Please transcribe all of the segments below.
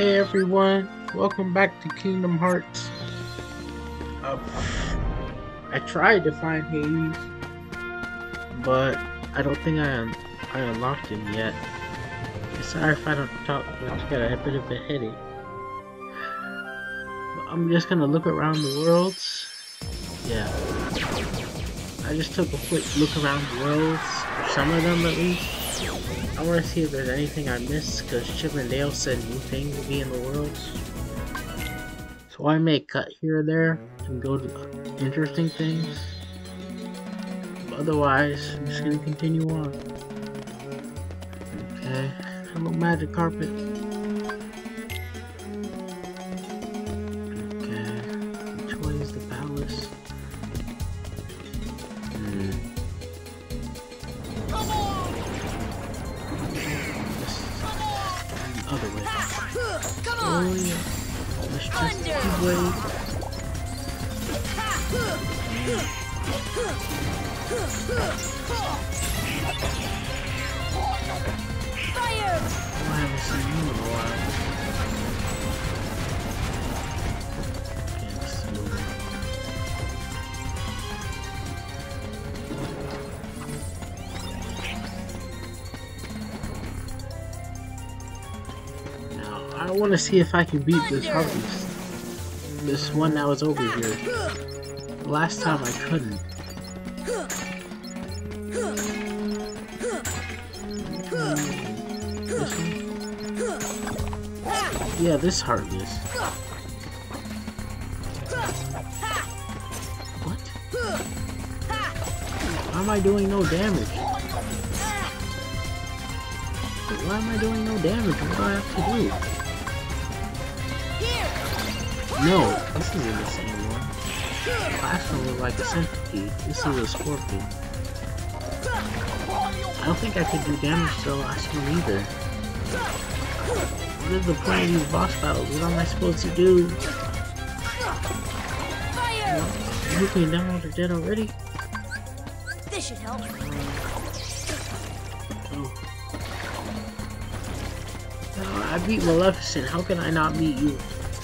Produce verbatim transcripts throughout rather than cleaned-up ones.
Hey everyone, welcome back to Kingdom Hearts. Uh, I tried to find Hades, but I don't think I un I unlocked him yet. Sorry if I don't talk, but I got a bit of a headache. But I'm just gonna look around the worlds. Yeah, I just took a quick look around the worlds, or some of them at least. I want to see if there's anything I missed, because Chip and Dale said new things will be in the worlds. So I may cut here or there and go to interesting things. But otherwise, I'm just going to continue on. Okay, hello magic carpet. Okay, which way is the palace? Hmm. Other way. Come Oh on. yeah. Let's just keep waiting. Fire! Oh, I haven't seen you in a while. Can't see over. I want to see if I can beat this harvest. This one that was over here. Last time I couldn't. This one? Yeah, this harvest. What? Why am I doing no damage? Why am I doing no damage? What do I have to do? No, this isn't the same one. The last one was like a centipede. This is a scorpion. I don't think I could do damage to the last one either. What is the point of these boss battles? What am I supposed to do? Fire! You can download the dead already? This should help. Oh. No, I beat Maleficent. How can I not beat you?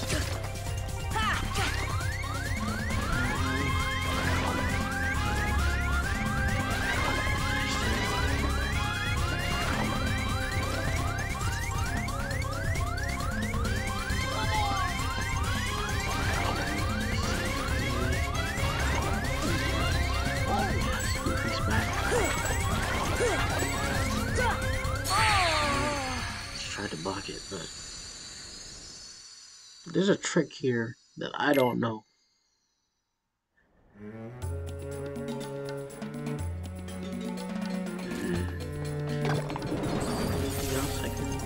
It, but there's a trick here that I don't know. Anything else I can...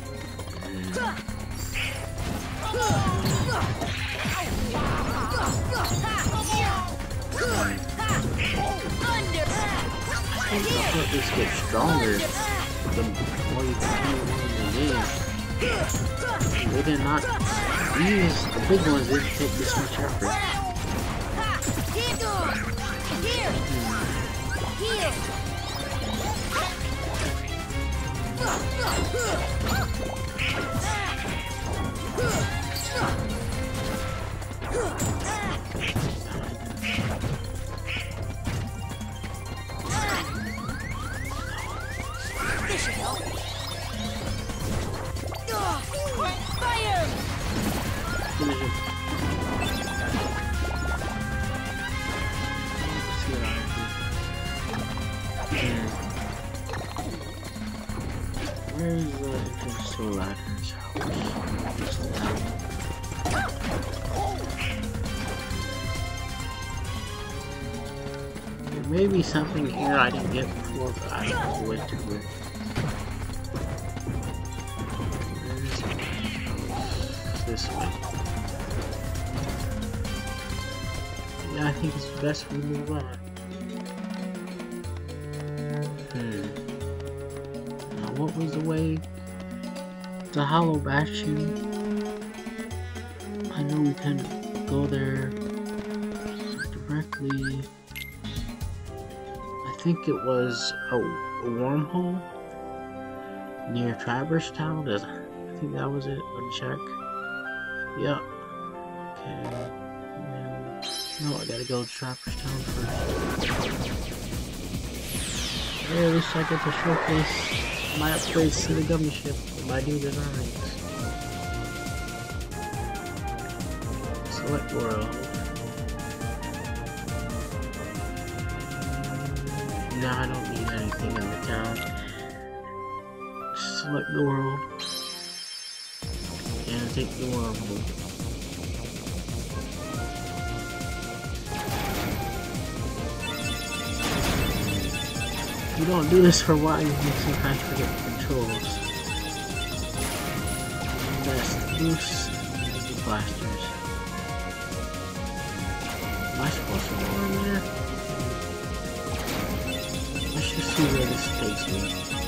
I think the foot just gets stronger the more you continue on in the game. They did not, these, the big ones didn't take this much effort. This should help. Fire! Where's the entrance to Aladdin's house? There may be something here I didn't get before, but I don't know where to go. This way. Yeah, I think it's best we move on. Hmm. Now, what was the way to Hollow Bastion? I know we can go there directly. I think it was a, a wormhole near Traverse Town. There's think that was it. Let me check. Yep. Okay. Now, no, I gotta go to Trapper's Town first. Hey, at least I get to showcase my upgrades to the gummy ship with my new designs. Select world. No, I don't need anything in the town. Select the world. And take the world. If you don't do this for a while, you can sometimes forget the controls. That's the boost and the blasters. Am I supposed to go in there? Let's just see where this takes me.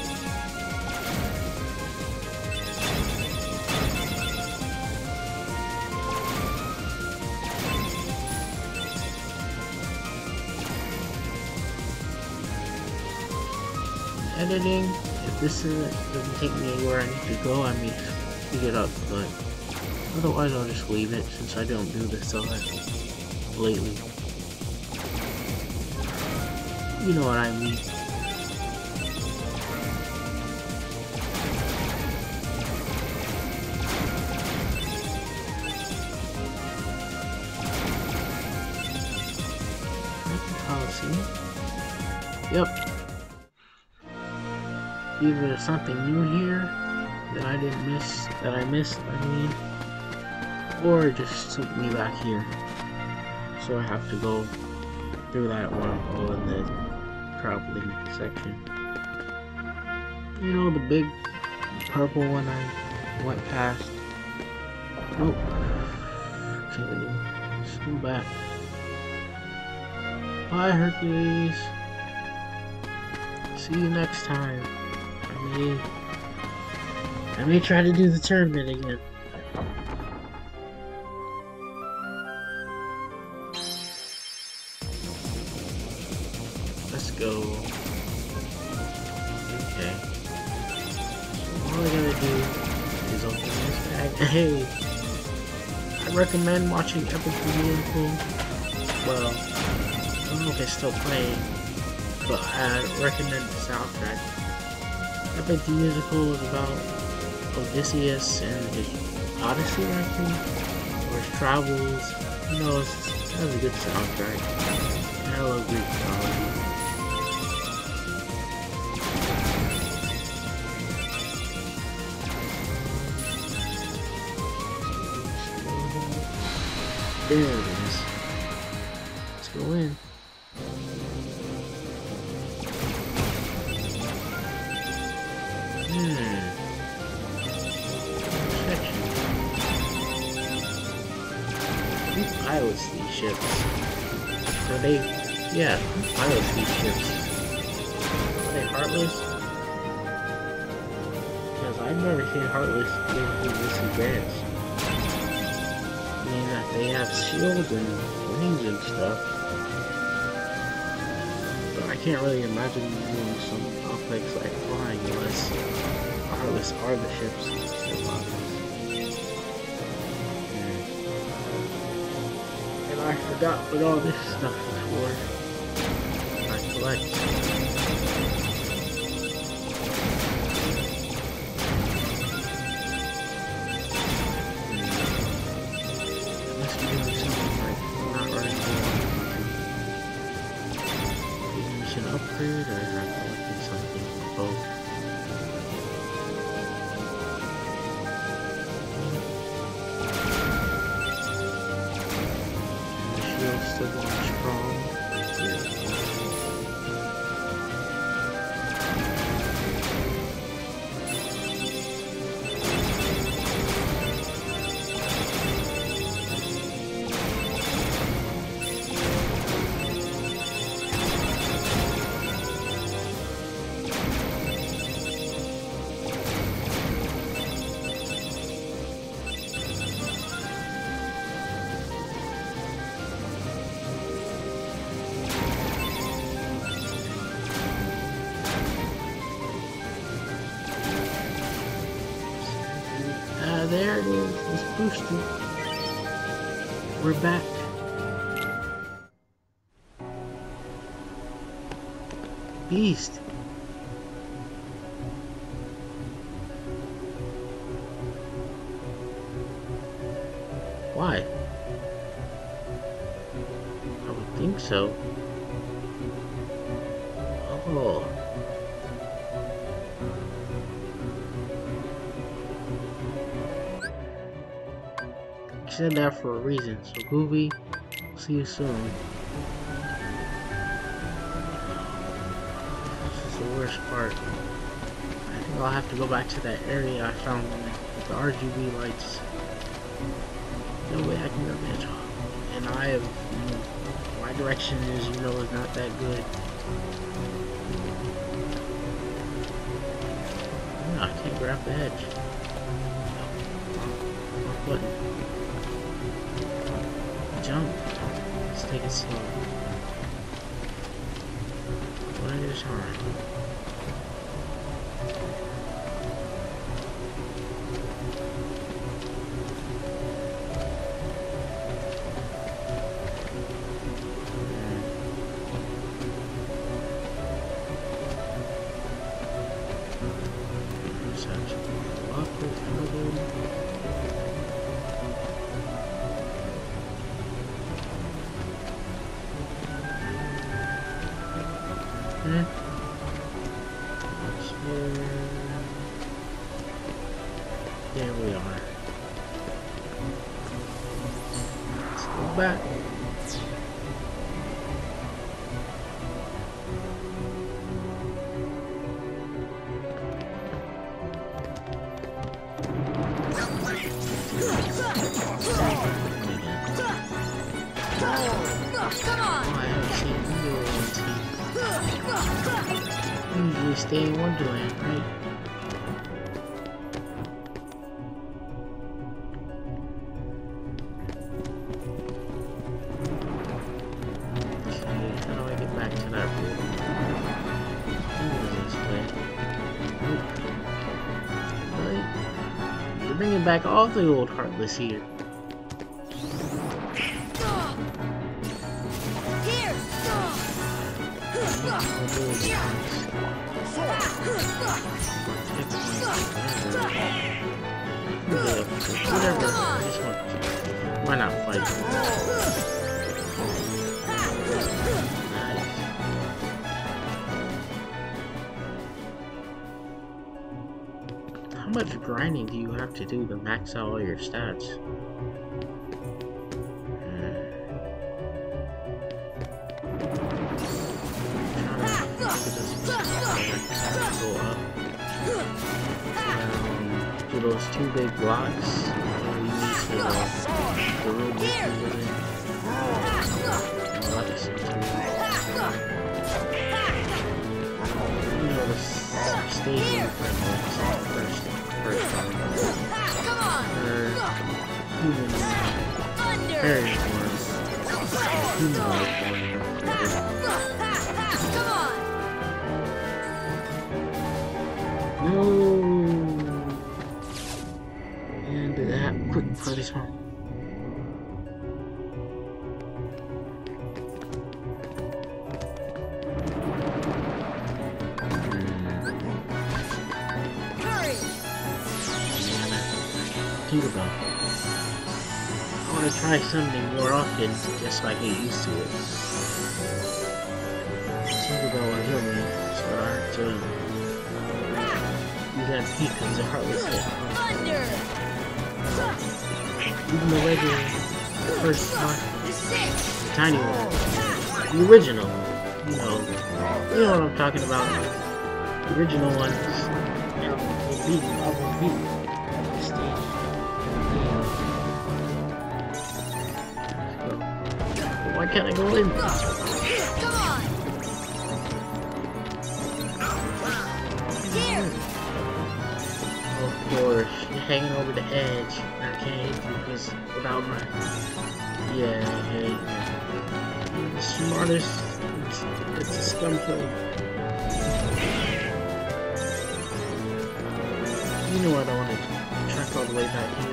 Editing, if this isn't, doesn't take me where I need to go, I may speed it up, but otherwise I'll just leave it since I don't do this a lot lately. You know what I mean. Policy. Yep. Either there's something new here that I didn't miss, that I missed, I mean, or it just took me back here. So I have to go through that wormhole in the traveling section. You know, the big purple one I went past. Nope. Okay, let's go back. Bye, Hercules. See you next time. I may, I may try to do the tournament again. Let's go. Okay. So all I gotta do is open this bag. Hey! I recommend watching Epic the Musical. Well, I don't know if it's still playing, but I recommend the soundtrack. Epic the Musical is about Odysseus and his Odyssey, I think, or his travels. You know, it's, it has a good soundtrack. And I love Greek mythology. There it is. Let's go in. Hmm. Section. Who pilots these ships? Are they? Yeah, who pilots these ships? Are they Heartless? Because I've never seen Heartless go through this advance. I mean that they have shields and wings and stuff. But I can't really imagine doing some complex like flying unless Heartless are the ships. And I forgot what all this stuff is for. I collect. Must be doing something like not running the mission upgrade, or am I collecting something from both? Still going strong. Yeah. there it is. It's boosted. We're back. Beast. Why? I would think so. Oh. You said that for a reason, so Goofy, see you soon. This is the worst part. I think I'll have to go back to that area I found with the R G B lights. No way I can go there. And I have, you know, my direction is, you know, is not that good. No, I can't grab the edge. Wrong button. Jump. Let's take it slow. One at a time. Hmm. There we are. Let's go back. Come on! Oh, I haven't seen either of these. Usually stay in Wonderland, right? Okay, how do I get back to that room? This way. Right. You're bringing back all the old Heartless here. Whatever. I just want to. Why not fight? Nice. How much grinding do you have to do to max out all your stats? Go up. Um, do those two big blocks. And we need to uh, the real big thing with it. And a lot of stuff too. You know, the stage in front of first, first time. Or human. Very important. Human life one. No! And do that quick for this one. Tinkerbell. I want to try something more often, just so I get used to it. Tinkerbell will heal me, so I have to use that peak because the Heartless hit. Even the regular, the first one, the tiny one, the original, you know, you know what I'm talking about. The original ones, will beat, I will beat the stage. Why can't I go in? Come on! Here! Of course, you're hanging over the edge. I can't hit you because without my... Yeah, hey. The smartest... It's, it's a scum play. You know what I want to track all the way back here.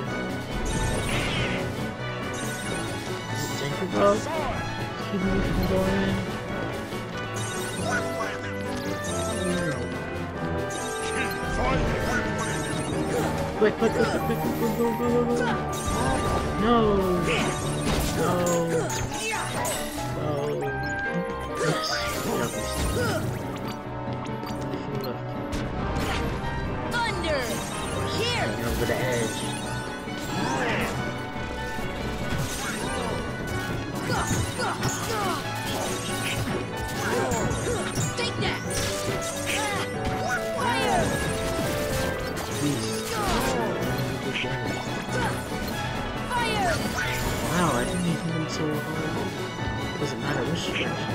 Thank you, bro. Keep me from going in. Quick, quick, quick, quick, quick, quick, go, go, go, go. No. No. No. Yes. Thunder! Here! Over the edge. Take that! Fire! Fire! Wow, I didn't even hit him so hard. Doesn't matter which direction.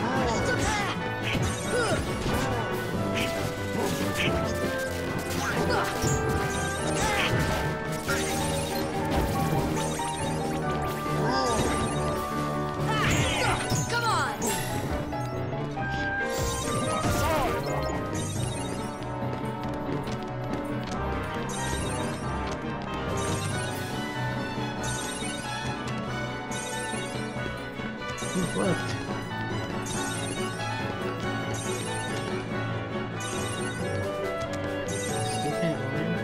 Come on! Who's left? Still can't go in.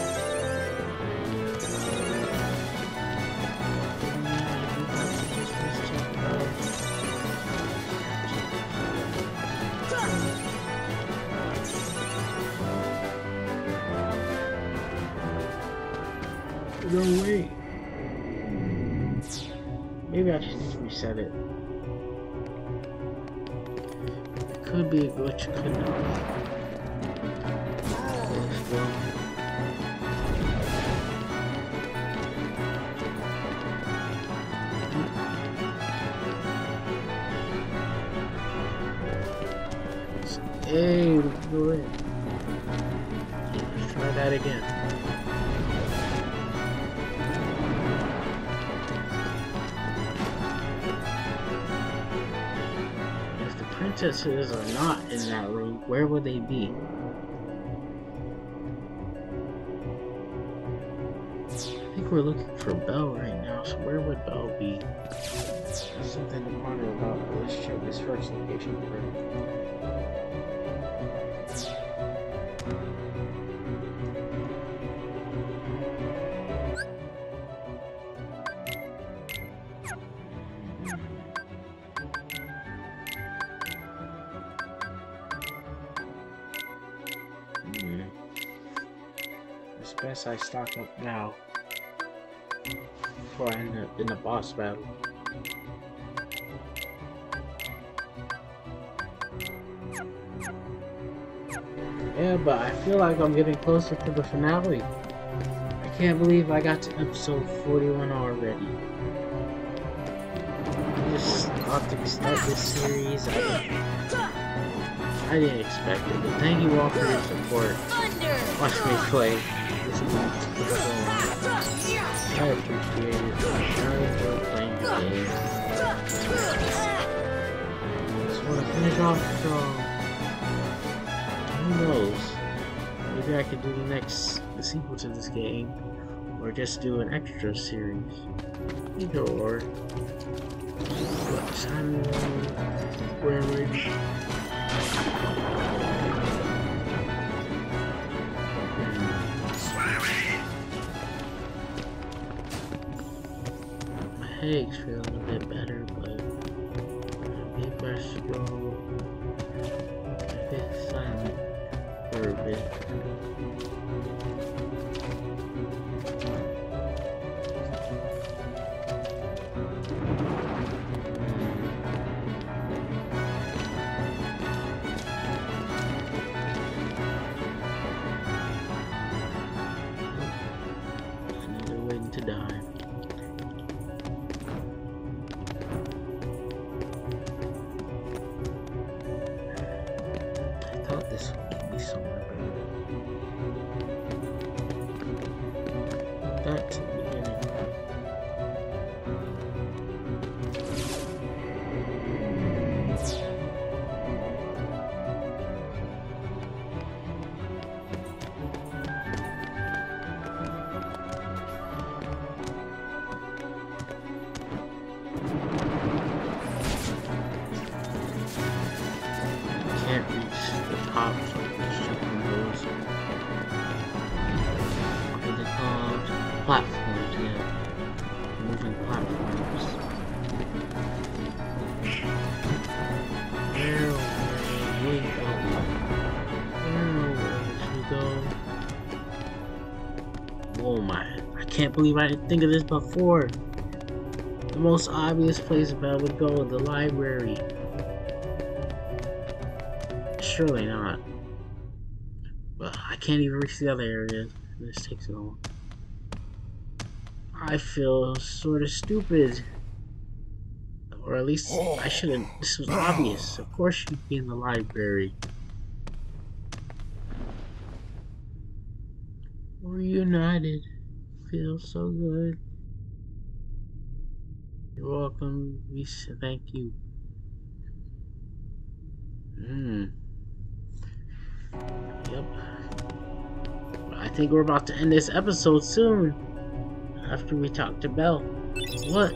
No way. Maybe I just need to reset it. It could be a glitch, could not. Let's go. Hey, let's go in. Let's try that again. Princesses are not in that room, where would they be? I think we're looking for Belle right now, so where would Belle be? There's something to wonder about. Let's check this first location first. Best I stock up now before I end up in the boss battle. Yeah, but I feel like I'm getting closer to the finale. I can't believe I got to episode forty-one already. I just thought to start this series. I didn't, I didn't expect it, but thank you all for your support. Watch me play. I appreciate it. I enjoy playing the game. Just want to finish off strong. Who knows? Maybe I could do the next, the sequel to this game, or just do an extra series. Either or. But I don't know where we're. Head's feeling a bit better, but maybe I should go a bit silent for a bit. Another waiting to die. This will be somewhere better. Back to the beginning. can't believe I didn't think of this before. The most obvious place Belle would go is the library. Surely not. But I can't even reach the other areas. This takes so long. I feel sort of stupid. Or at least I shouldn't. This was obvious. Of course she'd be in the library. Reunited. Feels so good. You're welcome. We say thank you. Hmm. Yep. I think we're about to end this episode soon. After we talk to Belle. What?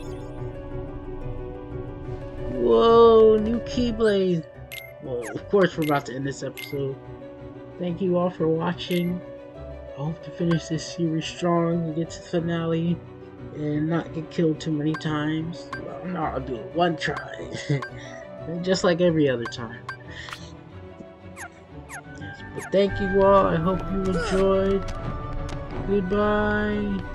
Whoa, new Keyblade. Well, of course we're about to end this episode. Thank you all for watching. I hope to finish this series strong and get to the finale and not get killed too many times. Well, no, I'll do it one try. Just like every other time. Yes, but thank you all. I hope you enjoyed. Goodbye.